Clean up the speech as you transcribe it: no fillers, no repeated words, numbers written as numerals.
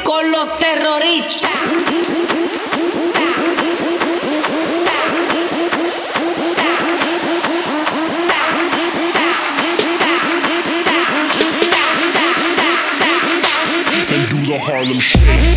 con los terroristas. And do the Harlem Shake.